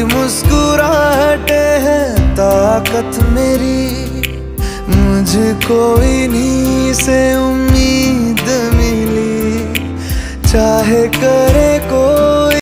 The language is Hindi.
मुस्कुराहटे है ताकत मेरी, मुझको इन्हीं से उम्मीद मिली। चाहे करे को